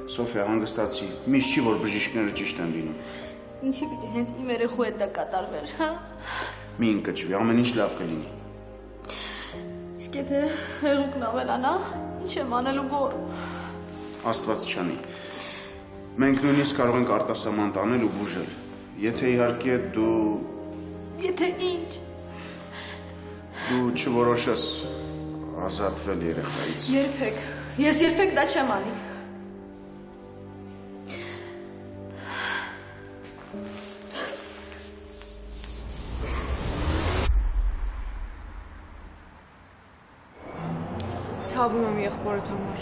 Սոֆիա, հանգստացի, միշտ չի, որ բժիշկները ճիշտ են լինում։ Ինչի պիտի հենց իմ երեխու հետ դա կատարվեր, հա? Մի ընկճվի, ամեն ինչ լավ կլինի։ Իսկ եթե հեղուկն ավելանա, ինչ եմ անելու գոր։ Աստված չանի։ Մենք նույնիսկ կարող ենք արտասահման տանել ու բուժել։ Եթե իհարկե դու… Եթե ինչ։ Դու չորոշես ազատվել երեխայից։ Երբեք, ես երբեք դա չեմ անի։ Ցավում եմ եղբորդ համար։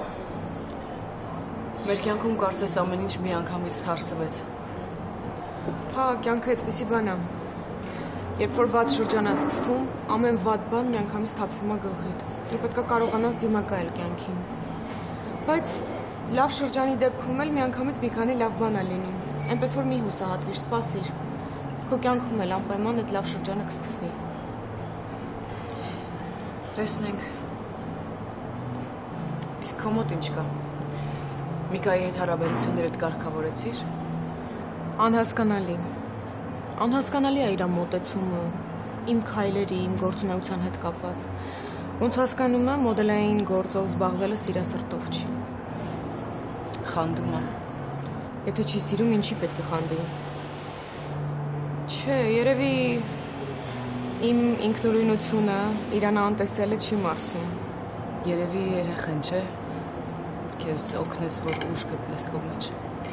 Մեր կյանքում կարծես ամեն ինչ մի անգամից թարսվեց։ Հա, կյանքը այդպիսի բան է։ Երբ որ վատ շրջան է սկսվում, ամեն վատ բան միանգամից թափվում է գլխիդ։ Դու պետք է կարողանաս դիմակայել կյանքին։ Բայց լավ շրջանի դեպքում էլ միանգամից մի քանի լավ բան է լինում։ Այնպես որ մի հուսահատվիր, սպասիր։ Քո կյանքում էլ անպայման այդ լավ շրջանը կսկսվի։ Տեսնենք։ Իսկ քո մոտ ինչ կա։ Միկայի հետ հարաբերություններդ կարգավորեցիր։ Անհասկանալի։ Անհասկանալի է իր մոտեցումը, իմ քայլերի, իմ գործունեության հետ կապված։ Ոնց հասկանում եմ, մոդելային գործով զբաղվելը սիրասրտով չի։ Խանդում եմ։ Եթե չի սիրում, ինչի պետք է խանդի։ Չէ, երևի իմ ինքնուրույնությունը իրան անտեսելը չի մարսում։ Երևի երեխեն չէ, քեզ օգնեց, որ ուժ գտնես քո մեջ։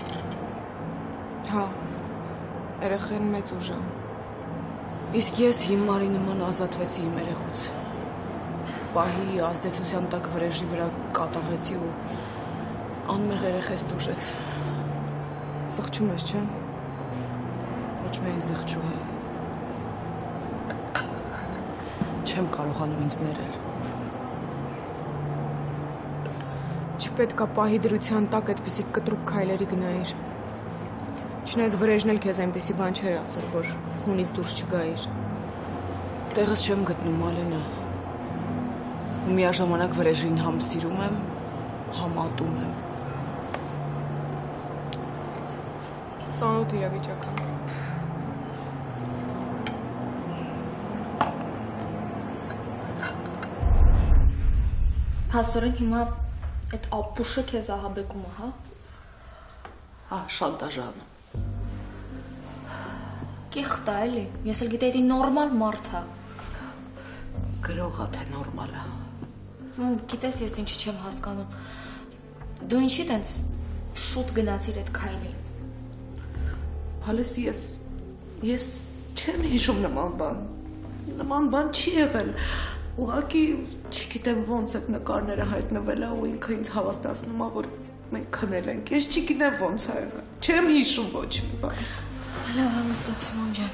Հա, երեխեն մեծ ուժ է։ Իսկ ես հիմարի նման ազատվեցի իմ երեխուց։ Պահի ազդեցության տակ վրեժի վրա կատաղեցի ու անմեղ երեխես տուժեց։ Զղջում ես, չէ՞։ Ոչ միայն զղջում եմ։ Չեմ կարողանում ինձ ներել։ Չպետք է պահի դրության տակ այդպիսի կտրուկ քայլերի գնայիր։ Չնայած վրեժն էլ քեզ այնպիսի բան չէր ասել, որ հունից դուրս չգայիր։ Տեղս չեմ գտնում, Ալենա։ Ու միաժամանակ վրեժին համ սիրում եմ, համ ատում եմ։ Ծանոթ իրավիճակ է։ Փաստորեն հիմա այդ ապուշը քեզ ահաբեկում է, հա? Հա, շանտաժան։ Կիղտ է, էլի։ Ես էլ գիտեի, դա նորմալ մարդ է։ Գրողա թե նորմալ է։ Գիտես, ես ինչի չեմ հասկանում։ Դու ինչի տենց շուտ գնացիր այդ քայլին։ Հալես ես չեմ հիշում նման բան։ Նման բան չի եղել։ Ուղղակի չգիտեմ ոնց այդ նկարները հայտնվել է ու ինքը ինձ հավաստացնում է, որ մենք քնել ենք։ Ես չգիտեմ ոնց է եղել։ Չեմ հիշում ոչ մի բան։ Լավ, հանգստացի, Սիմոն ջան։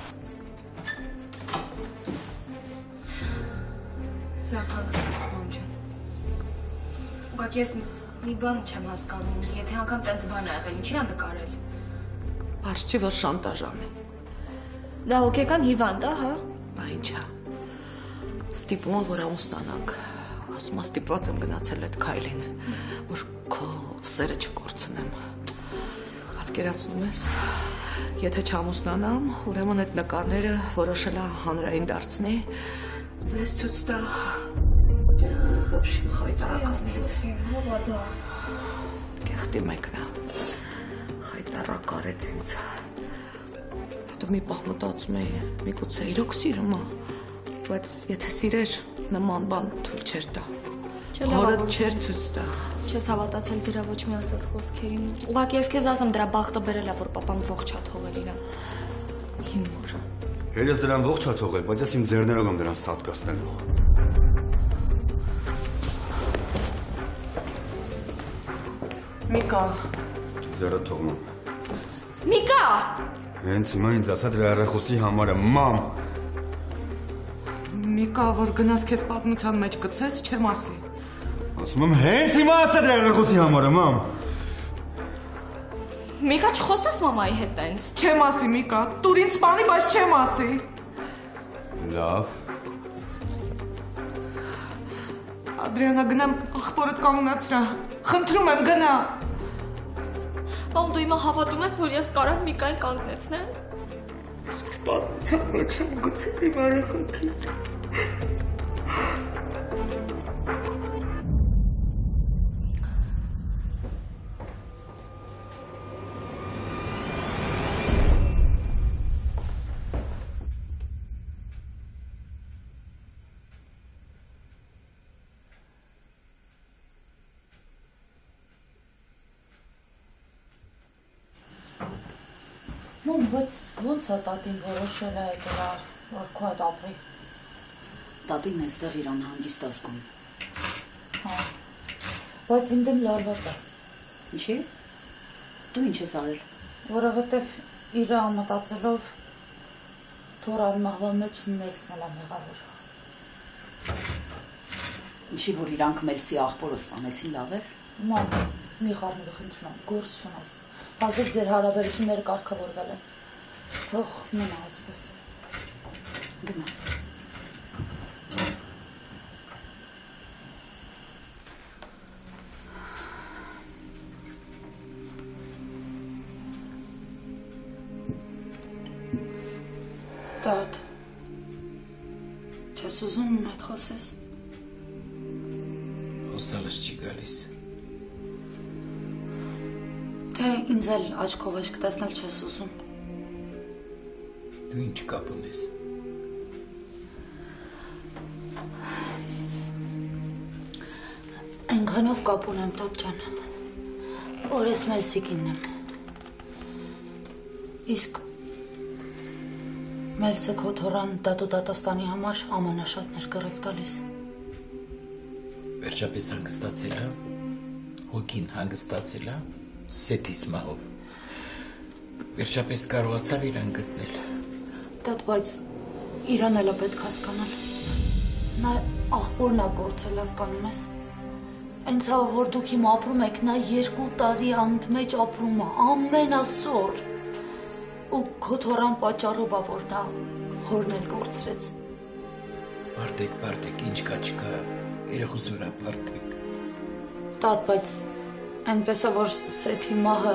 Լավ, հանգստացի, Սիմոն ջան։ Ուղղակի ես մի բան չեմ հասկանում, եթե անգամ տենց բան ա եղել, ինչի ա նկարել։ Բայց չի որ շանտաժան է։ Դա հոգեկան հիվանդ է, հա։ Բա ինչա։ Ստիպում որ ամուսնանանք։ Ասում ստիպված եմ գնացել այդ քայլին, որ քո սերը չկորցնեմ։ Պատկերացնում ես։ Եթե չամուսնանամ, ուրեմն այդ նկարները որոշել է հանրային դարձնի, ձեզ ցույց տա։ Вообще խայտարակներից։ Կեղտի մեկն է։ Խայտարակ արեց ինձ։ Հետո մի պահ մտածում էի, միգուցե իրոք սիրում է, բայց եթե սիրեր, նման բան թույլ չէր տա։ Հորդ չէր ցույց տա։ Չես հավատացել դրա ոչ մի ասած խոսքերին։ Ուղղակի ես քեզ ասեմ, դրա բախտը բերել է, որ պապան ողջ ա թողել իրան։ Հիմար։ Հերս դրան ողջ ա թողել, բայց ես իմ ձեռներով եմ դրան սատկացնելու։ Միկա։ Ձեռը թողնում։ Միկա։ Հենց հիմա ինձ ասա դրա երեխոսի համար է, մամ։ Միկա, որ գնաս քեզ պատմության մեջ գցես, չեմ ասի։ Ասում եմ հենց հիմա ասա դրա երեխոսի համար է, մամ։ Միկա, չխոսես մամայի հետ տենց։ Չեմ ասի, Միկա, տուր ինձ սպանի, բայց չեմ ասի։ Լավ։ Ադրիանա, գնամ աղբորդ կանգնացրա։ Խնդրում եմ, գնա։ Բան դու իմը հավատում ես, որ ես կարամ Միկային կանգնեցնեմ։ Բացամա չեմ գուցե իմ արախակին։ Բայց ոնց է տատին որոշել է եկել, որ քո հետ ապրի։ Տատին այստեղ իրան հանգիստ ազգում։ Հա։ Բայց իմ դեմ լարված է։ Ինչի՞։ Դու ինչ ես արել։ Որովհետև իրը ամտածելով թորան մահվան մեջ մելսն էլ է մեղավոր։ Ինչի որ իրանք մելսի աղբորը ստանեցին լավ էր։ Ման, մի խառնվի խնդրում եմ, գործ չունես։ Հազիվ ձեր հարաբերությունները կարգավորվել են։ Թող մնա այսպես։ Գնա։ Տատ, չես ուզում իմ հետ խոսես։ Խոսալս չի գալիս։ Թե ինձ էլ աչքով աչք տեսնել չես ուզում։ Դու ինչ կապ ունես։ Այնքանով կապ ունեմ, տատ ջան, որ ես Մելսիկինն եմ։ Իսկ Մելսը քո թորան դատու դատաստանի համար ամենաշատն էր կռիվ տալիս։ Վերջապես հանգստացել է, հոգին հանգստացել է, սետիս մահով։ Վերջապես կարողացավ իրան գտնել։ Տատ, բայց իրան էլ է պետք հասկանալ։ Նա աղբորն է կորցել, հասկանում ես։ Այն ցավը, որ դուք հիմա ապրում եք, նա 2 տարի անընդմեջ ապրում է, ամեն աստծոր։ Ու քո թորան պատճառով է, որ նա հորն էլ կորցրեց։ Բարդեք, ինչ կա չկա, երեխուս վրա բարդեք։ Տատ, բայց այնպես է, որ Սեթի մահը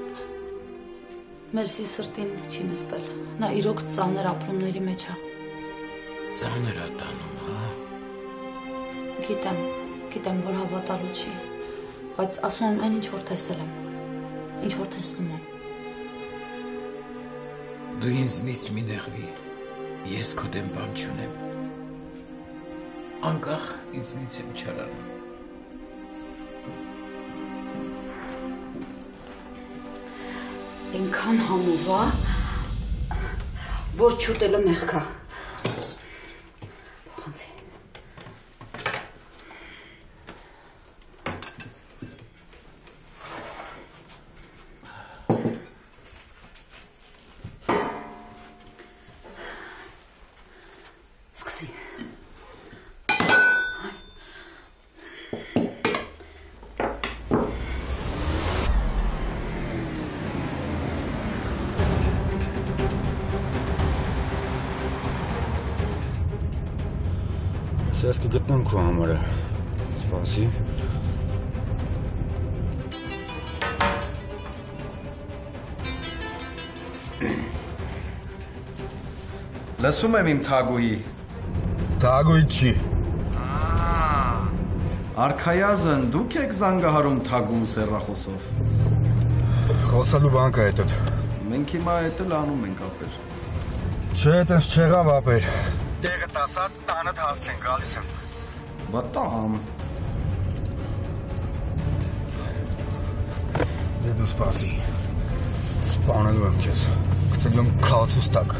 Մելսի սրտին չի նստել։ Նա իրոք ծանր ապրումների մեջ է։ Ծանր է տանում, հա։ Գիտեմ, որ հավատալու չի, բայց ասում եմ այն ինչ որ տեսել եմ, ինչ որ տեսնում եմ։ Դու ինձնից մի նեղվի, ես քո դեմ բան չունեմ։ Անկախ ինձնից եմ չարանում։ Ինքան համուվա, որ չուտելը մեղքա։ Փոխանցի։ Սկսի։ Ես կգտնեմ քո համարը։ Սպասի։ Լսում եմ իմ թագուհի։ Թագուհի չի։ Արքայազն դուք եք զանգահարում թագուն սեռախոսով։ Խոսալու բան կա հետդ։ Մենք հիմա հետ էլ անում ենք ապեր։ Չէ, տես չեղավ ապեր։ Տեղը տասա տանդ հասցեն գալիս եմ։ Բատամ։ Դե դու սպասի։ Սպանելու եմ քեզ։ Գցելու եմ քալցուս տակ։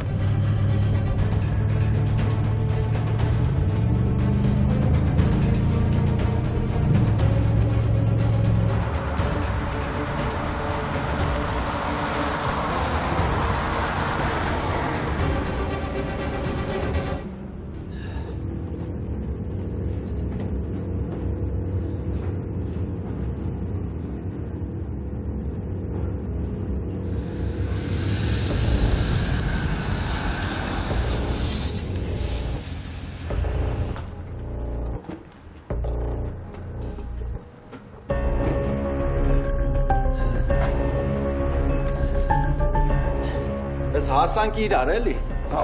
Ես հասանք իրար էլի։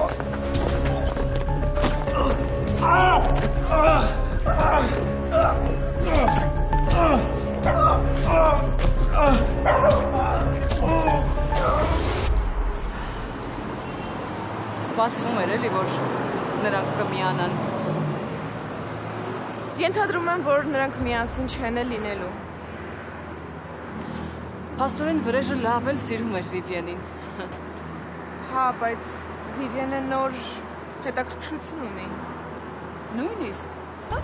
Սպասվում էր էլի, որ նրանք կմիանան։ Ենթադրում եմ, որ նրանք միասին չեն էլ լինելու։ Փաստորեն վրեժը լավ էլ սիրում էր Վիվիենին։ Հա, բայց Վիվիենը նոր հետաքրքրություն ունի։ Նույնիսկ։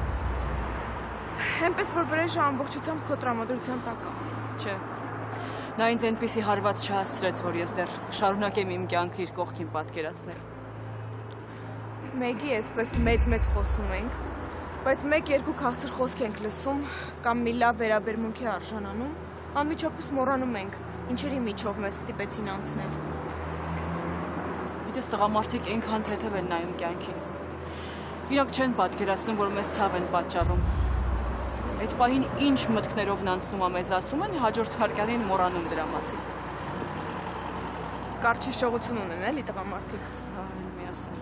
Այնպես որ վրեժը ամբողջությամբ քո տրամադրության տակ է։ Չէ։ Նա ինձ այնպիսի հարված չհասցրեց, որ ես դեռ շարունակեմ իմ կյանքը իր կողքին պատկերացնել։ Մեգի էսպես մեծ խոսում ենք, բայց մեկ-երկու քաղցր խոսք ենք լսում կամ մի լավ վերաբերմունքի արժանանում, անմիջապես մոռանում ենք, ինչերի միջով մեզ ստիպեցին անցնել։ Գիտես, տղամարդիկ այնքան թեթև են նայում կյանքին։ Իրանք չեն պատկերացնում, որ մեզ ցավ են պատճառում։ Այդ պահին ինչ մտքներով նա անցնում է մեզ ասում են, հաջորդ վայրկյանին մոռանում դրա մասին։ Կարճ հիշողություն ունեն էլի տղամարդիկ։ Հա, միասին։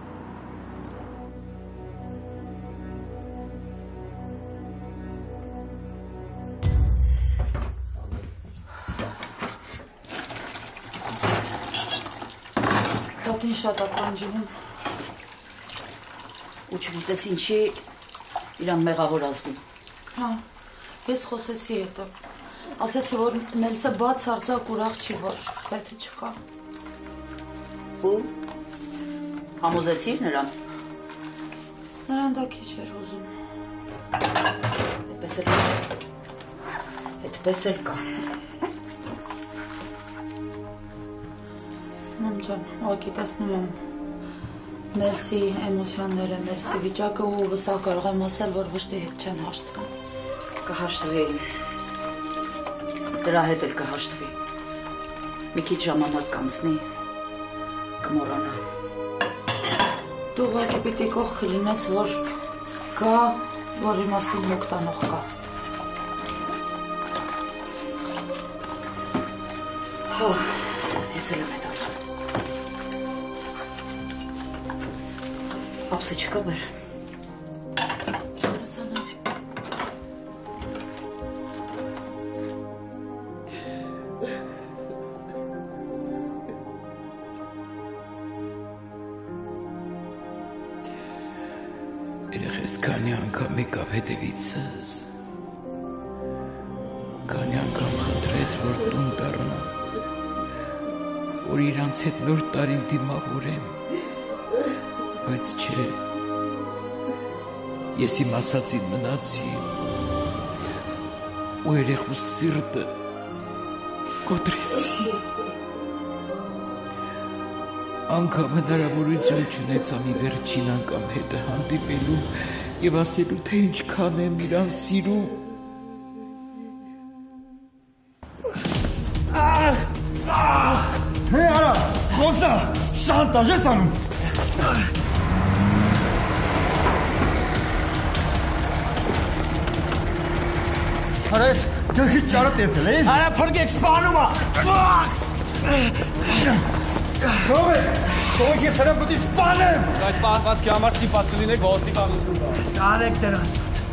Տատին շատ է կանջվում։ Ու չգիտես ինչի իրան մեղավոր ազգում։ Հա, ես խոսեցի հետը։ Ասեցի, որ Նելսը բաց արձակ ուրախ չի, որ սեթը չկա։ Ու համոզեցիր նրան։ Նրան դա քիչ էր ուզում։ Այդպես էլ կա։ Մամ ջան, ուղղակի տեսնում եմ Նելսի էմոցիաները, Նելսի վիճակը ու վստահ կարող եմ ասել, որ վշտի հետ չեն հաշտվում։ Կհաշտվի։ Դրա հետ էլ կհաշտվի։ Մի քիչ ժամանակ կանցնի, կմոռանա։ Դու ուղղակի պիտի կողքը լինես, որ զգա, որի մասին հոգ տանող կա։ Հա, ես էլ եմ հետ ասում։ Ապսը չկա բեր։ Երեխես քանի անգամ եկավ հետևիցս, քանի անգամ խնդրեց, որ տուն դառնամ, որ իրանց հետ նոր տարին դիմավորեմ, բայց չէ, ես իմ ասածին մնացի, ու երեխու սիրտը կոտրեցի, անգամ հնարավորություն չունեցա մի վերջին անգամ հետը հանդիպելու և ասելու, թե ինչքան եմ իրան սիրում։ Հե արա, խոսա, շանտաժ ես անում։ Արա ես գլխի ճարը տեսել ես։ Արա փրկեք սպանում ա։ Թողեք ես հրամ պտի սպանեմ։ Այս պահվածքի համար ստիպված կլինեք ոստիկանություն տալ։ Տարեք դրանց։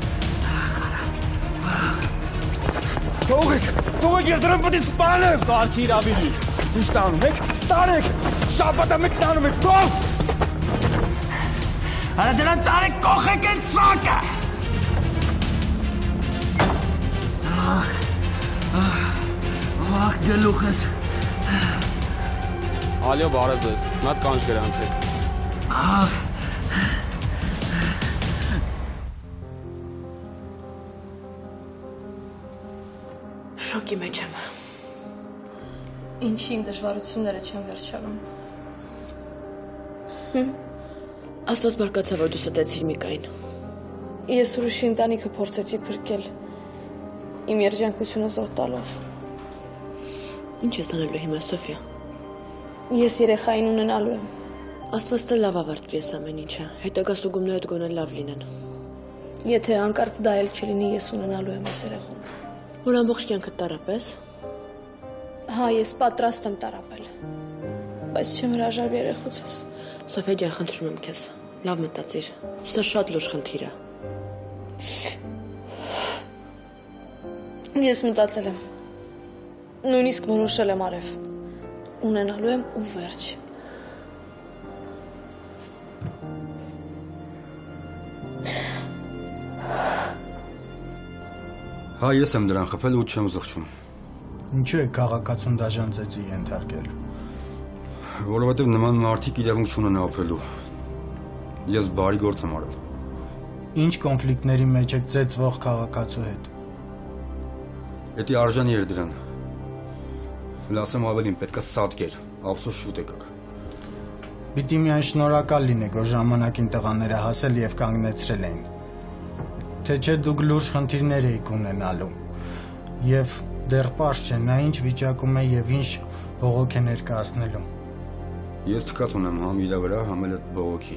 Թողեք ես հրամ պտի սպանեմ։ Կարգի իրավիլի։ Ինչ տանում եք, տարեք, շապատա մեկ տանում եք, թող։ Արա դրան տարեք, կողեք են ծակը։ Ախ, գլուխս։ Ալյո, բարև ձեզ, մատ կանչ գրանցեք։ Ախ։ Շոկի մեջ եմ։ Ինչի իմ դժվարությունները չեն վերջանում։ Աստված բարկացա, որ դու ստեցիր Միկային։ Ես ուրիշի ընտանիքը փորձեցի փրկել իմ երջանկությունը զոհ տալով։ Ինչ ես անելու հիմա, Սոֆիա։ Ես երեխային ունենալու եմ։ Աստված տա լավ ավարտվի ես ամեն ինչը, հետագա ստուգումներդ գոնե լավ լինեն։ Եթե հանկարծ դա էլ չլինի, ես ունենալու եմ այս երեխուն։ Որ ամբողջ կյանքդ տարապես։ Հա, ես պատրաստ եմ տարապել։ բայց չեմ հրաժարվի երեխուցս։ Սոֆիա ջան, խնդրում եմ քեզ, լավ մտածիր։ Սա շատ լուրջ խնդիր է։ Ես մտածել եմ։ Նույնիսկ որոշել եմ արև։ Ունենալու եմ ու վերջ։ Հա, ես եմ դրան խփել ու չեմ զղջում։ Ինչու է քաղաքացուն դաժան ծեծի ենթարկել։ Որովհետև նման մարդիկ իրավունք չունեն ապրելու։ Ես բարի գործ եմ արել։ Ինչ կոնֆլիկտների մեջ եք ծեծվող քաղաքացու հետ։ Էդի արժանի էր դրան։ Լասեմ ավելին պետք է սատկեր, ափսոս շուտ եկար։ Պիտի միայն շնորհակալ լինեք, որ ժամանակին տղաները հասել եւ կանգնեցրել էին։ Թե չէ դուք լուրջ խնդիրներ եք ունենալու։ Եվ դեռ պարզ չէ նա ինչ վիճակում է եւ ինչ բողոք է ներկայացնելու։ Ես թքած ունեմ համ իր վրա, համ էլ այդ բողոքի։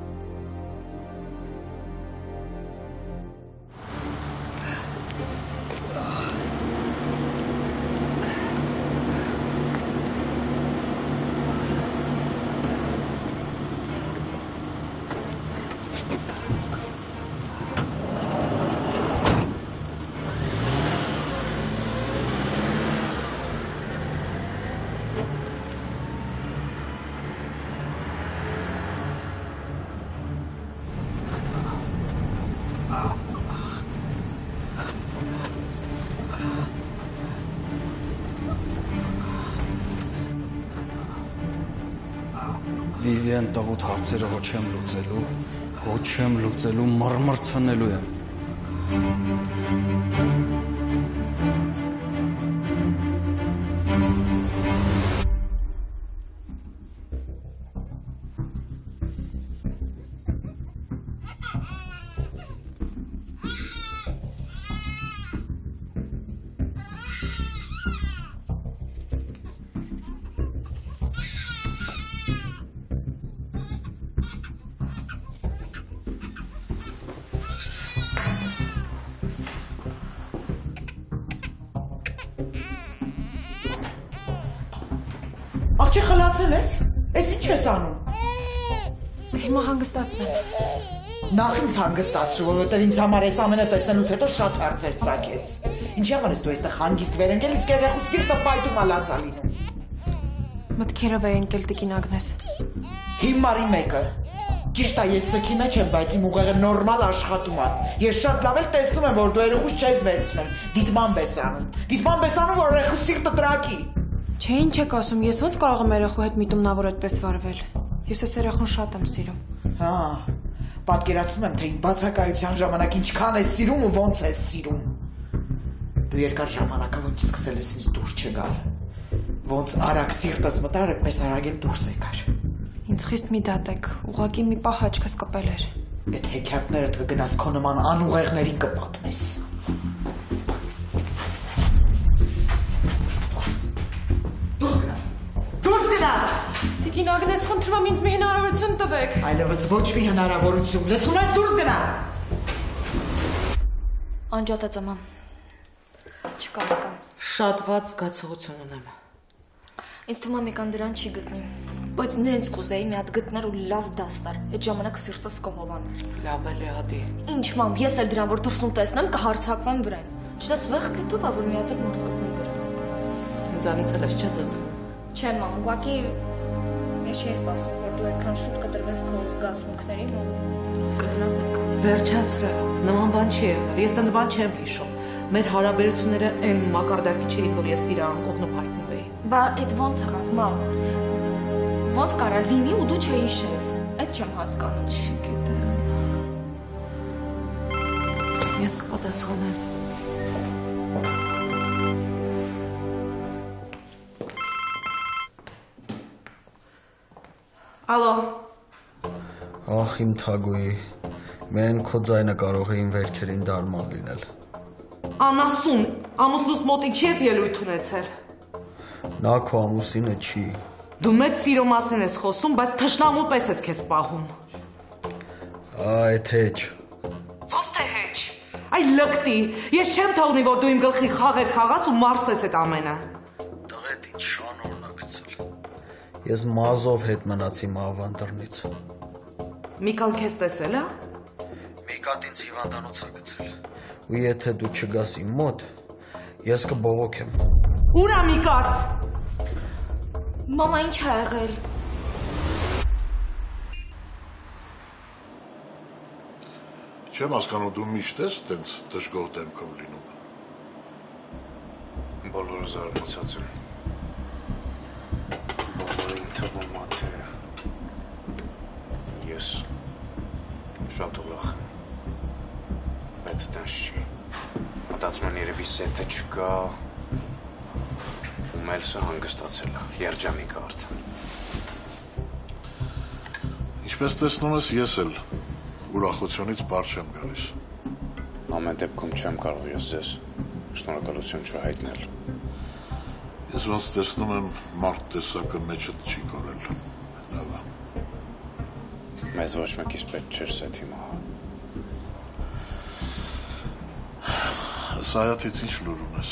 Վիվիան տղուտ հարցերը հո չեմ լուծելու, մռմռցնելու եմ։ Աղջի խլացել ես? Ես ինչ ես անում? Հիմա հանգստացնեմ։ Նախ ինձ հանգստացրու, որովհետև ինձ համար այս ամենը տեսնելուց հետո շատ հարցեր ծագեց։ Ինչի համար ես դու այստեղ հանգիստ վեր ընկել, իսկ երեխու սիրտը պայթում ալացա լինում։ Մտքերով է ընկել տիկին Ագնես։ Հիմարի մեկը։ Ճիշտ է, ես սքի մեջ եմ, բայց իմ ուղեղը նորմալ աշխատում է։ Ես շատ լավ էլ տեսնում եմ, որ դու երեխուս չես վերցնում։ Դիտմամբ ես անում, որ երեխու սիրտը տրակի։ Չէ, ինչ եք ասում, ես ոնց կարող եմ երեխու հետ միտումնավոր այդպես վարվել։ Ես այս երեխուն շատ եմ սիրում։ Հա, պատկերացնում եմ, թե իմ բացակայության ժամանակ ինչքան ես սիրում ու ոնց ես սիրում։ Դու երկար ժամանակավոր սկսել ես ինձ դուրս չգալ։ Ոնց արագ սիրտս մտար, այդպես արագ էլ դուրս եկար։ Ինձ խիստ մի դատեք, ուղղակի մի պահ աչքս կպել էր։ Այդ հեքիաթներդ կգնաս քո նման անուղեղներին կպատմես։ Տիկին Ագնես, խնդրում եմ ինձ մի հնարավորություն տվեք։ Այլևս ոչ մի հնարավորություն, լսում ես դուրս գնա։ Անջատած եմ։ Չկա եկան։ Շատ վատ զգացողություն ունեմ։ Ինձ թվում է մեկան դրան չի գտնի։ Բայց նենց կուզեի մի հատ գտներ ու լավ դաս տար։ Այդ ժամանակ սիրտս կհովանար։ Լավ էլ է ադի։ Ինչ մամ, ես էլ դրան որ դրսում տեսնեմ կհարցակվեմ վրան։ Չնայած վեղ կտով ա որ մի հատ էլ մարդ գտնի վրան։ Ինձանից էլ ես չես ասում։ Չէ մամ, ուղղակի ես չէի սպասում, որ դու այդքան շուտ կտրվես քո զգացմունքներին ու կգնաս այդքան։ Վերջացրը, նման բան չի եղել, ես տենց բան չեմ հիշում։ Մեր հարաբերությունները այն մակարդակի չէին, որ ես իրա անկողնը հայտնվեի։ Բա այդ ոնց եղավ, մամ։ Ոնց կարա լինի ու դու չհիշես։ Այդ չեմ հասկանում։ Չգիտեմ։ Ես կպատասխանեմ։ Ալո։ Ախ իմ թագուի, մեն քո ձայնը կարող է իմ վերքերին դարման լինել։ Անասուն, ամուսնուս մոտ ինչ ես ելույթ ունեցել։ Նա քո ամուսինը չի։ Դու մեծ սիրո մասին ես խոսում, բայց թշնամու պես ես քեզ պահում։ Այդ հեչ։ Ո՞վ թե հեչ։ Այ լկտի, ես չեմ թողնի, որ դու իմ գլխի խաղեր խաղաս ու մարսես այդ ամենը։ Տղետ ինչ շան օրնա գցել։ Ես մազով հետ մնացի մահվան դռնից։ Միկան քեզ տեսել է։ Միկատ ինձ հիվանդանոց է գցել։ Ու եթե դու չգաս իմ մոտ, ես կբողոքեմ։ Ուր է Միկաս։ Մամա, ինչ ա եղել։ Չեմ հասկանում, դու միշտ ես տենց դժգոհ դեմքով լինում։ Բոլորը զարմացած են։ Բոլորին թվում է, թե ես շատ ուրախ եմ։ Բայց տենց չի։ Մտածում են երևի սեթը չկա, ու Մելսը հանգստացել է, երջանիկ է արդեն։ Ինչպես տեսնում ես, ես էլ ուրախությունից բար չեմ գալիս։ Ամեն դեպքում չեմ կարող ես ձեզ շնորհակալություն չհայտնել։ Ես ոնց տեսնում եմ, մարդ տեսակը մեջդ չի կորել։ Լավ է։ Մեզ ոչ մեկից պետք չէր սեթի մահը։ Սայաթից ինչ լուր ունես։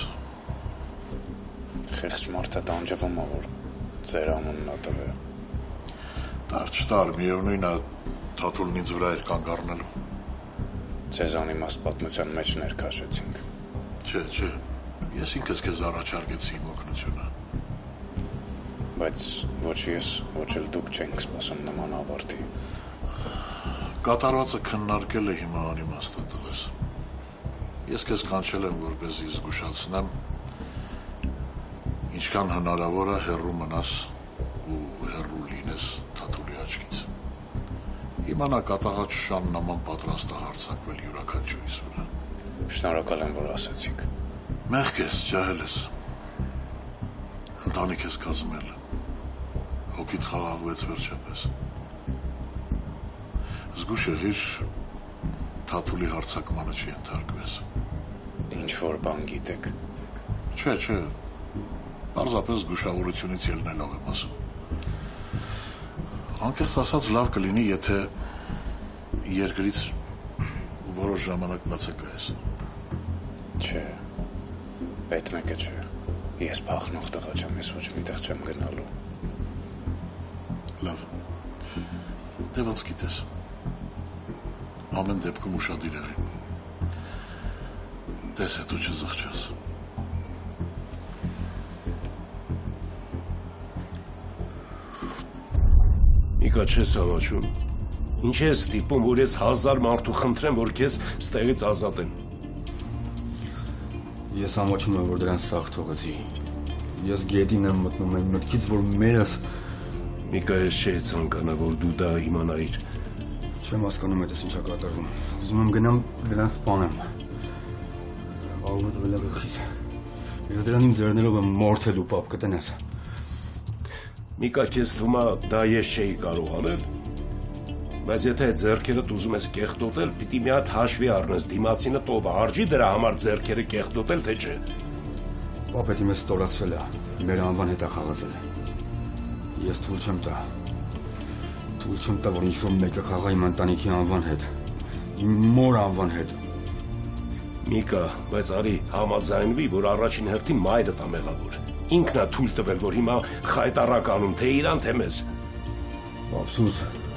Խեղճ մարդը տանջվում է, որ ձեր անունն ա տվել։ Տար չտար, միևնույն է, Թաթուլն ինձ վրա էր կանգ առնելու։ Ձեզ անիմաստ պատմության մեջ ներքաշեցինք։ Չէ, ես ինքս քեզ առաջարկեցի իմ օգնությունը։ Բայց ոչ ես, ոչ էլ դուք չենք սպասում նման ավարտի։ Կատարվածը քննարկել է հիմա անիմաստ է տղես։ Ես քեզ կանչել եմ, որպեսզի զգուշացնեմ, ինչքան հնարավոր է հեռու մնաս ու հեռու լինես Թաթուլի աչքից։ Իմանա կատաղած շան նման պատրաստ է հարձակվել յուրաքանչյուրիս վրա։ Շնորհակալ եմ, որ ասացիք։ Մեղք ես, ջահել ես։ Ընտանիք ես կազմել։ Հոգիդ խաղաղվեց վերջապես։ Զգուշ եղիր, Թաթուլի հարձակմանը չի ենթարկվես։ Ինչ-որ բան գիտեք։ Չէ, պարզապես զգուշավորությունից ելնելով եմ ասում։ Անկեղծ ասած լավ կլինի, եթե երկրից որոշ ժամանակ բացակայես։ Չէ, այդ մեկը չէ։ Ես փախնող տղա չեմ, ես ոչ միտեղ չեմ գնալու։ Լավ, դե ոնց գիտես։ Ամեն դեպքում ուշադիր եղի։ Տես հետո չզղջաս։ Միկա չես համաչում։ Ինչ ես ստիպում, որ ես 1000 մարդու խնդրեմ, որ քեզ ստեղից ազատեն։ Ես համաչում եմ, որ դրան սաղ թողեցի։ Ես գետին եմ մտնում եմ մտքից, որ մերս… Միկա, ես չէի ցանկանա, որ դու դա իմանայիր։ Չեմ հասկանում այդպես ինչա կատարվում։ Ուզում եմ գնամ դրան սպանեմ։ Աղումը տվել է գլխից։ Ես դրան իմ ձեռներով եմ մորթել ու պապ կտնես։ Միկա, քեզ թվում է դա ես չէի կարող անել։ Բայց եթե այդ ձեռքերդ ուզում ես կեղտոտել, պիտի մի հատ հաշվի առնես դիմացինը տովը արժի դրա համար ձեռքերը կեղտոտել, թե չէ։ Պապետի մեզ ստորացրել է, մեր անվան հետ է խաղացել։ Ես թույլ չեմ տա։ Թույլ չեմ տա, որ ինչ-որ մեկը խաղա իմ ընտանիքի անվան հետ։ Իմ մոր անվան հետ։ Միկա, բայց արի համաձայնվի, որ առաջին հերթին մայրդ է մեղավոր։ Ինքն է թույլ տվել, որ հիմա խայտառակ անում, թե իրան, թե մեզ։ Ափսուս։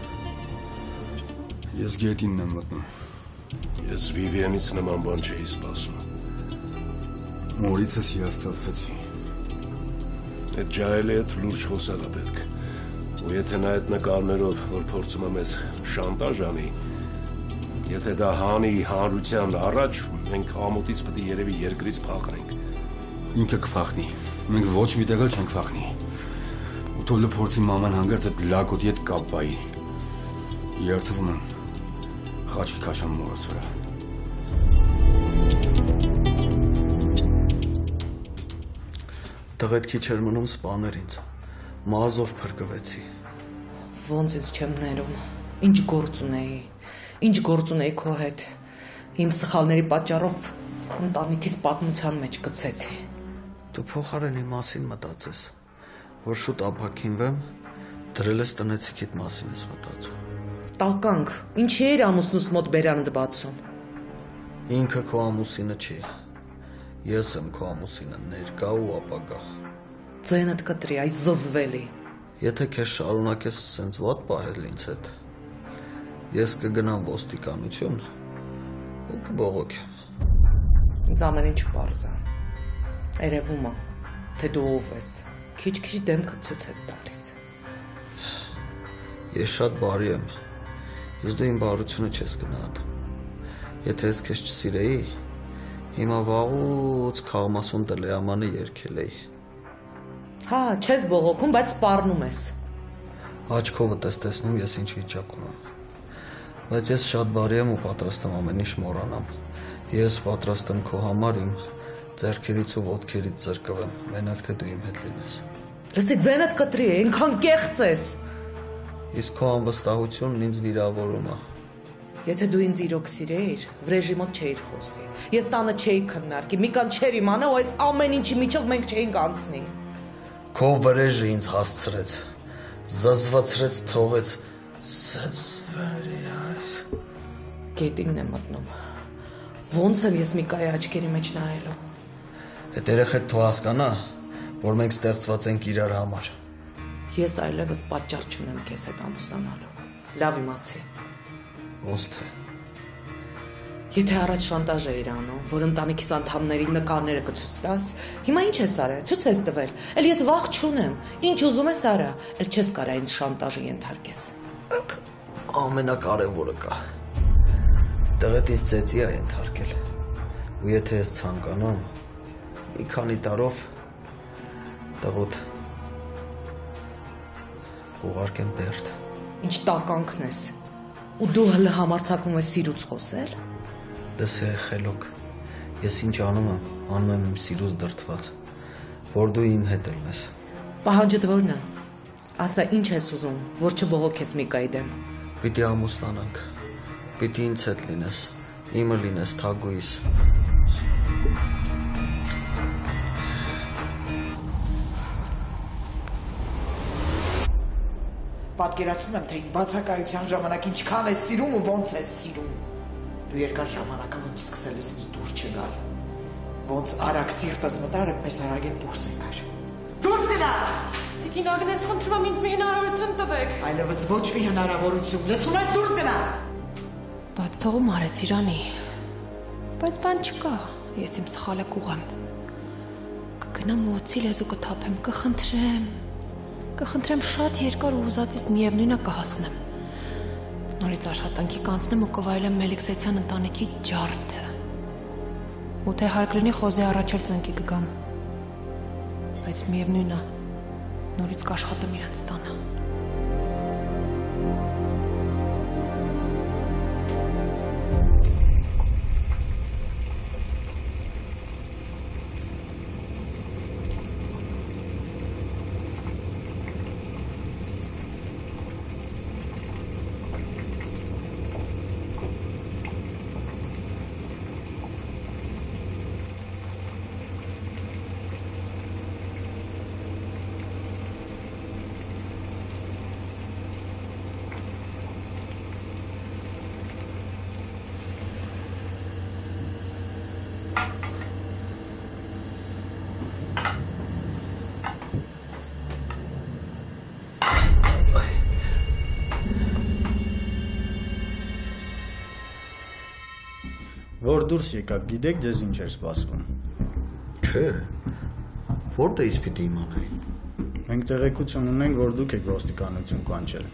Ես գետինն եմ մտնում։ Ես Վիվիանից նման բան չէի սպասում։ Մորիցս հիասթափվեցի։ Այդ ջահելի հետ լուրջ խոսալ է պետք։ Ու եթե նա այդ նկարներով, որ փորձում է մեզ շանտաժ անի, եթե դա հանի հանրության առաջ, մենք ամոթից պետք է երևի երկրից փախնենք։ Ինքը կփախնի։ Մենք ոչ մի տեղ չենք փախնի։ Ու թողը փորձի մաման հանգարց այդ լակոտի հետ կապ բայի։ Երթվում եմ։ Խաչի քաշամ մորս վրա։ Տղետ քիչ էր մնում սպաներ ինձ։ Մազով փրկվեցի։ Ոնց ես չեմ ներում։ Ինչ գործ ունեի քո հետ։ Իմ սխալների պատճառով ընտանիքիս պատմության մեջ գցեցի։ Դու փոխարեն իմ մասին մտածես, որ շուտ ապակինվեմ, դրել ես տնեցիքիդ մասին ես մտածում։ Տականք, ինչի էր ամուսնուս մոտ բերանդ բացում։ Ինքը քո ամուսինը չի։ Ես եմ քո ամուսինը, ներկա ու ապագա։ Ձենդ կտրի, այս զզվելի։ Եթե քեզ շարունակես սենց վատ պահել ինձ հետ, ես կգնամ ոստիկանություն ու կբողոքեմ։ Ինձ ամեն ինչ պարզ է։ Երևում է, թե դու ով ես, քիչ-քիչ դեմքը ցույց ես տալիս։ Ես շատ բարի եմ, իսկ դու իմ բարությունը չես գնահատում։ Եթե ես քեզ չսիրեի, հիմա վաղուց Խաղմասուն Տլեամանը երգել էի։ Հա, չես բողոքում, բայց սպառնում ես։ Աչքովդ ես տեսնում, ես ինչ վիճակում եմ։ Բայց ես շատ բարի եմ ու պատրաստ եմ ամեն ինչ մոռանամ։ Ես պատրաստ եմ քո համար իմ ձեռքերից ու ոտքերից զրկվեմ, մենակ թե դու իմ հետ լինես։ Լսի, ձենդ կտրի է, ինքան կեղծ ես։ Իսկ քո անվստահությունն ինձ վիրավորում է։ Եթե դու ինձ իրոք սիրեիր, վրեժի մոտ չէիր խոսի։ Ես տանը չէի քննարկի, մի կան չէր իմանա, ու այս ամեն ինչի միջով մենք չէինք անցնի։ Քո վրեժը ինձ հասցրեց, զզվացրեց, թողեց, Գետինն եմ մտնում։ Ոնց եմ ես Միկայի աչքերի մեջ նայելու։ Այդ երեխեդ թող հասկանա, որ մենք ստեղծված ենք իրար համար։ Ես այլևս պատճառ չունեմ քեզ հետ ամուսնանալու։ Լավ իմացի։ Ոնց թե։ Եթե առաջ շանտաժ էիր անում, որ ընտանիքիս անդամների նկարները կցույց տաս, հիմա ինչ ես արել, ցույց ես տվել, էլ ես վախ չունեմ, ինչ ուզում ես արա, էլ չես կարա ինձ շանտաժի ենթարկես։ Ամենակարևորը կա։ Տղետ ինձ ծեծի է ենթարկել, ու եթե ես ցանկանամ, մի քանի տարով տղոտ կուղարկեմ Բերդ։ Ինչ տականքն ես, ու դու հլը համարձակվում ես սիրուց խոսել։ Լսե խելոք, ես ինչ անում եմ իմ սիրուց դրդված, որ դու իմ հետ ելնես։ Պահանջդ որն է, ասա ինչ ես ուզում, որ չբողոքես Միկայի դեմ։ Պիտի ամուսնանանք, պիտի ինձ հետ լինես, իմը լինես թագուհիս։ Պատկերացնում եմ, թե իմ բացակայության ժամանակ ինչքան ես սիրում ու ոնց ես սիրում։ Դու երկար ժամանակավոր սկսել ես ինձ դուր չգալ։ Ոնց արագ սիրտս մտար, այդպես արագ էլ դուրս եկար։ Դուրս գնա։ Տիկին Ագնես, խնդրում եմ ինձ մի հնարավորություն տվեք։ Այլևս ոչ մի հնարավորություն, լսում ես, դուրս գնա։ Բայց թողում արեց Իրանի։ Բայց բան չկա, ես իմ սխալը կուղեմ։ Կգնամ ու օծի լեզու կթափեմ, կխնդրեմ շատ երկար ու ուզածից միևնույնը կհասնեմ։ Նորից աշխատանքի կանցնեմ ու կվայելեմ Մելիքսեցյան ընտանիքի ջարդը։ Ու թե հարկ լինի խոզի առաջել ծնկի կգամ։ Բայց միևնույն է, նորից կաշխատեմ իրենց տանը։ Որ դուրս եկաք, գիտեք ձեզ ինչ էր սպասվում։ Չէ, որտե՞ղից պիտի իմանայի։ Մենք տեղեկություն ունենք, որ դուք եք ոստիկանություն կանչել։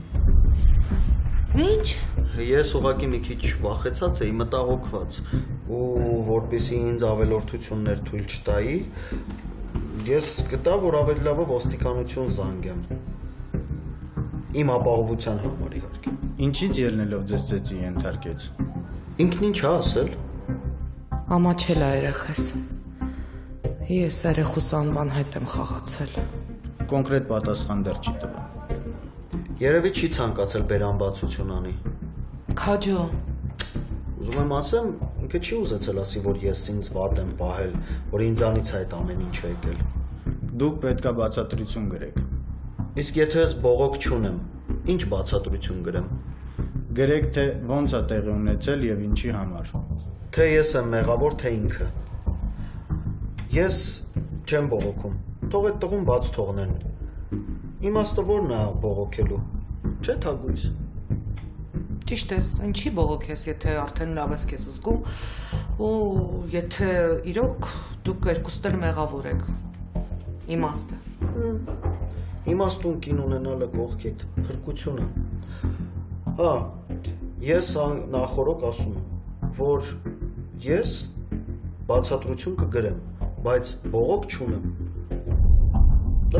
Ինչ։ Ես ուղղակի մի քիչ վախեցած էի, մտահոգված, ու որպեսզի ինձ ավելորդություններ թույլ չտայի, ես գտա, որ ավելի լավ է ոստիկանություն զանգեմ։ Իմ ապահովության համար իհարկե։ Ինչից ելնելով ձեզ ծեծի ենթարկեց։ Ինքն ինչ է ասել։ Ամաչել է երեխես։ Ես երեխուս անվան հետ եմ խաղացել։ Կոնկրետ պատասխան դեռ չի տվել։ Երևի չի ցանկացել բերանբացություն անի։ Քաջո։ Ուզում եմ ասեմ, ինքը չի ուզեցել ասի, որ ես ինձ վատ եմ պահել, որ ինձանից այդ ամեն ինչ է եկել։ Դուք պետքա բացատրություն գրեք։ Իսկ եթե ես բողոք չունեմ, ինչ բացատրություն գրեմ։ Գրեք, թե ոնց է տեղի ունեցել եւ ինչի համար։ Թե ես եմ մեղավոր, թե ինքը։ Ես չեմ բողոքում։ Թող այդ տղուն բաց թողնեն։ Իմաստը որն է բողոքելու։ Չէ՞ թագույս։ Ճիշտ ես, ինչի բողոքես, եթե արդեն լավ ես քեզ զգում, ու եթե իրոք դուք երկուսն էլ մեղավոր եք։ Իմաստը։ Իմաստուն կին ունենալը կողքիդ փրկություն է։ Հա, ես նախորոք ասում եմ, որ ես բացատրություն կգրեմ, բայց բողոք չունեմ։ Դա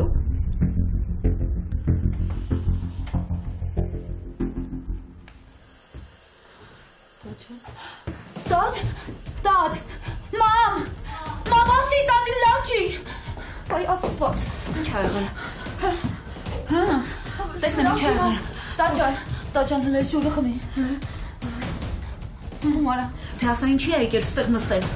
Dad, Mom, ասի տատի լավ չի։ Այ աստված, ինչ ա եղել։ Հա, տեսնեմ ինչ ա եղել։ Տաճան հլես ջուրը խմի։ Ումարա։ Թե ասա ինչի է եկել ստեղ նստել։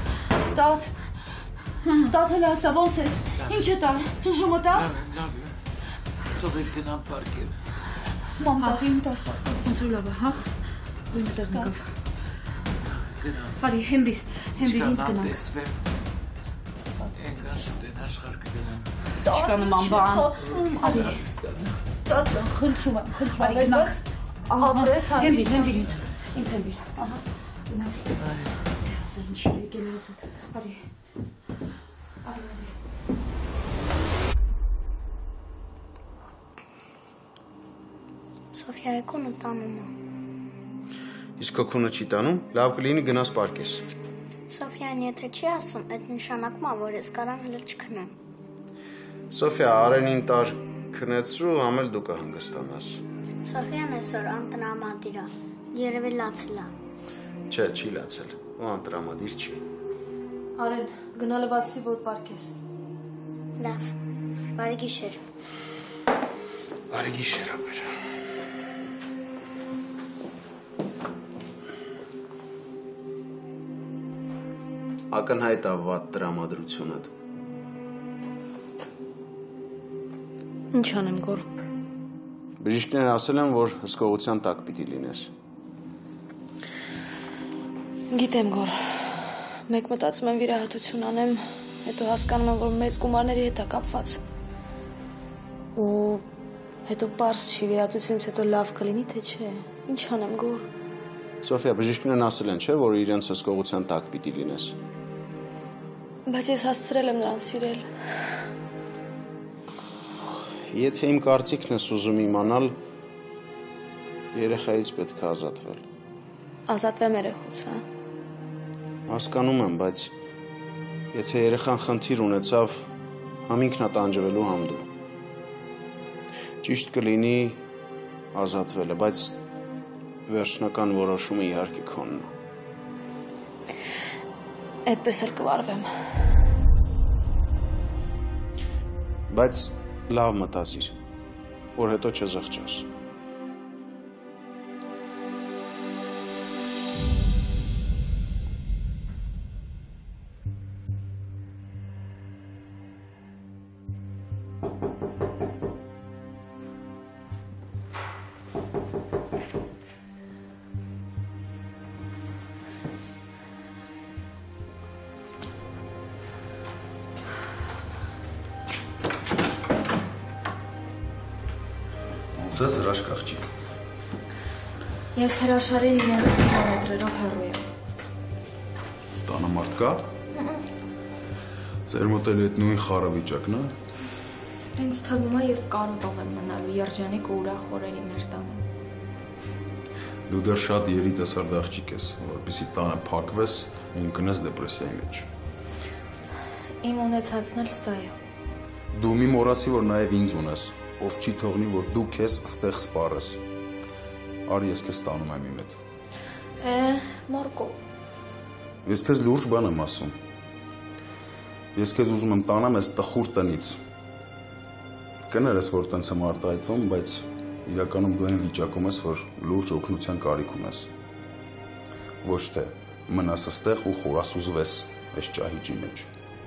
Տատ հլը ասա, ոնց ես։ Ինչ է տա, ճնշումը տա։ Ծովես գնամ պարկել։ Մամ, տատի իմ տար պարկել։ Ոնց որ լավ է, հա։ Ույն տեղ նկավ։ Բարի, հենվիր, ինձ գնանք։ Տեսվեմ։ Ենգան շուտեն աշխար կգնամ։ Չկա նման բան։ Արի։ Տաճան, խնդրում եմ, բայց ապրես հա։ Հենվիր ինձ հենվիր։ Ահա, գնացի։ Ասա ինչ է եկել ասա։ Արի։ Սոֆիայի կոնը տանում է։ Իսկ քո քունը չի տանում, լավ կլինի գնաս պարկես։ Սոֆիան եթե չի ասում, այդ նշանակում է, որ ես կարամ հələ չքնեմ։ Սոֆիա, Արենին տար քնեցրու, ամել դու կհանգստանաս։ Սոֆիան այսօր անտրամադիր է, երևի լացել է։ Չէ, չի լացել, ու անտրամադիր չի։ Արեն, գնա լվացվի, որ պարկես։ Լավ, բարի գիշեր։ Բարի գիշեր, ապեր։ Ակնհայտ է վատ տրամադրությունդ։ Ինչ անեմ, Գոր։ Բժիշկներն ասել են, որ հսկողության տակ պիտի լինես։ Գիտեմ, Գոր։ Մեկ մտածում եմ վիրահատություն անեմ, հետո հասկանում եմ, որ մեծ գումարների հետ է կապված։ Ու հետո պարզ չի վիրահատությունից հետո լավ կլինի, թե չէ։ Ինչ անեմ, Գոր։ Սոֆիա, բժիշկներն ասել են, չէ, որ իրենց հսկողության տակ պիտի լինես։ Բայց ես հասցրել եմ նրան սիրել։ Եթե իմ կարծիքն ես ուզում իմանալ, երեխայից պետք է ազատվել։ Ազատվեմ երեխուց, հա։ Հասկանում եմ, բայց եթե երեխան խնդիր ունեցավ, համինքն է տանջվելու համ դու։ Ճիշտ կլինի ազատվելը, բայց վերջնական որոշումը իհարկե քոնն է։ Այդպես էլ կվարվեմ։ Բայց լավ մտածիր, որ հետո չզղջաս։ Ձեզ հրաշք աղջիկ։ Ես հրաշարի 9 կիլոմետրերով հեռու եմ։ Տանը մարդ կա։ Ձեր մոտ էլ այդ նույն խառը վիճակն է։ Ինձ թվում է ես կարոտով եմ մնալու երջանիկ ու ուրախ օրերի մեր տանը։ Դու դեռ շատ երիտասարդ աղջիկ ես, որպեսզի տանը փակվես ու ընկնես դեպրեսիայի մեջ։ Իմ ունեցածն էլ սա է։ Դու մի մոռացի, որ նաև ինձ ունես, ով չի թողնի, որ դու քեզ ստեղ սպառես։ Արի ես քեզ տանում եմ իմ հետ։ Մարկո։ Ես քեզ լուրջ բան եմ ասում։ Ես քեզ ուզում եմ տանեմ այս տխուր տնից։ Կներես, որ տենց եմ արտահայտվում, բայց իրականում դու այն վիճակում ես, որ լուրջ օգնության կարիք ունես։ Ոչ թե մնաս ստեղ ու խորասուզվես այս ճահիճի մեջ։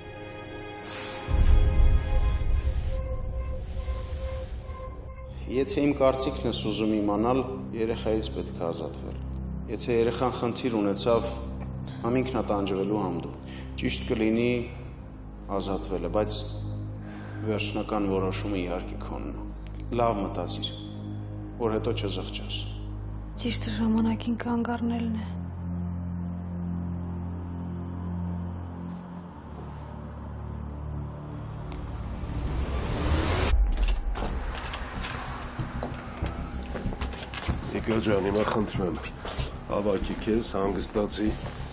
Եթե իմ կարծիքն ես ուզում իմանալ, երեխայից պետք է ազատվել։ Եթե երեխան խնդիր ունեցավ, համինքն է տանջվելու համ դու։ Ճիշտ կլինի ազատվելը, բայց վերջնական որոշումը իհարկե քոնն է։ լավ մտածիր, որ հետո չզղջաս։ Ճիշտ ժամանակին կանգ առնելն է։ Նիկա ջան, հիմա խնդրեմ, հավաքի քեզ, հանգստացի։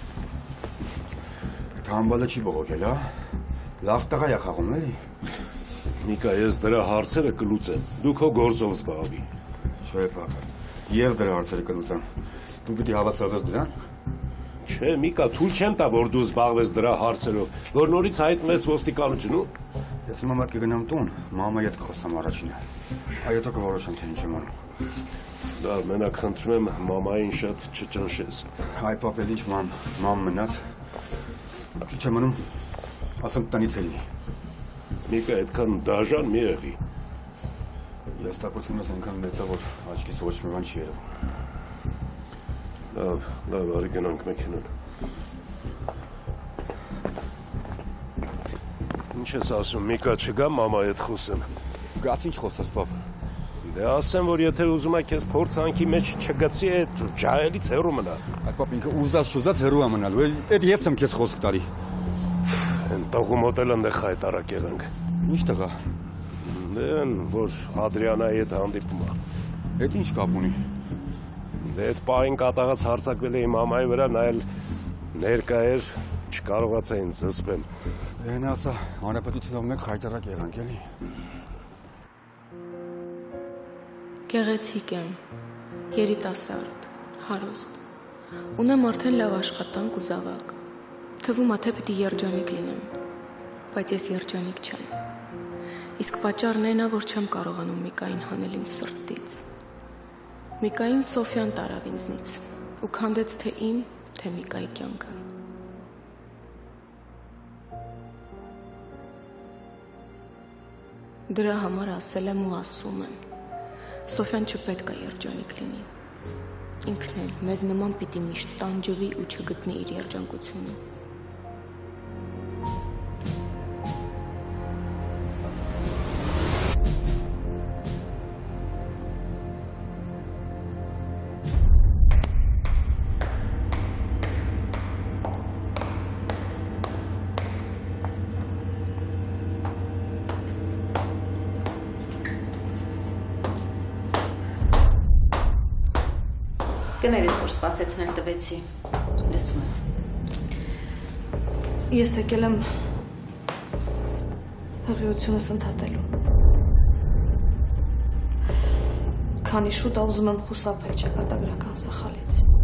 Այդ համբալը չի բողոքել, հա? Լավ տղա է խաղում, էլի։ Նիկա, ես դրա հարցերը կլուծեմ, դու քո գործով զբաղվի։ Չէ, պապ, ես դրա հարցերը կլուծեմ, դու պիտի հավասարվես դրան։ Չէ, Միկա, թույլ չեմ տա, որ դու զբաղվես դրա հարցերով, որ նորից հայտնես ոստիկանությունում։ Ես հիմա մոտ կգնամ տուն, մամայի հետ կխոսամ առաջինը։ Այ հետո կորոշեմ, թե ինչ եմ անում։ Դա մենակ խնդրում եմ մամային շատ չճնշես։ Այ պապ, էլ ինչ մամ մնաց։ Չի չեմ անում, ասեմ տնից էլի։ Միկա, այդքան դաժան մի եղի։ Ես տապությունս այնքան մեծ է, որ աչքիս ոչ մի բան չի երևում։ Լավ, արի գնանք մեքենան։ Ինչ ես ասում, Միկա, չգա մամայի հետ խոսեմ։ Գաս ինչ խոսես, պապ։ Դե ասեմ, որ եթե ուզում եք ես փորձանքի մեջ չգցի, այդ ջահելից հեռու մնա։ Այդ պապ ինքը ուզած հեռու է մնալու, այդ ես եմ քեզ խոսք տարի։ Այն տղու մոտել ընդեղ հայտարակ եղանք։ Ինչ տղա։ Դե այն, որ Ադրիանայի հետ հանդիպում է։ Այդ ինչ կապ ունի։ Դե այդ պահին կատաղած հարձակվել էի մամայի վրա, նա էլ ներկա էր, չկարողացա ինձ զսպել։ Այն ասա, հանրապետությունով մեկ հայտարակ եղանք, էլի։ Գեղեցիկ եմ, երիտասարդ, հարուստ։ Ունեմ արդեն լավ աշխատանք ու զավակ։ Թվում է, թե պիտի երջանիկ լինեմ, բայց ես երջանիկ չեմ։ Իսկ պատճառն այն է, որ չեմ կարողանում Միկային հանել իմ սրտից։ Միկային Սոֆյան տարավ ինձնից ու քանդեց թե իմ, թե Միկայի կյանքը։ Դրա համար ասել եմ ու ասում եմ. Սոֆյան չպետք է երջանիկ լինի։ Ինքն էլ մեզ նման պիտի միշտ տանջվի ու չգտնի իր երջանկությունը։ Կներես, որ սպասեցնել տվեցի, լսում եմ։ Ես եկել եմ հղիությունս ընդհատելու։ Քանի շուտ ուզում եմ խուսափել ճակատագրական սխալից։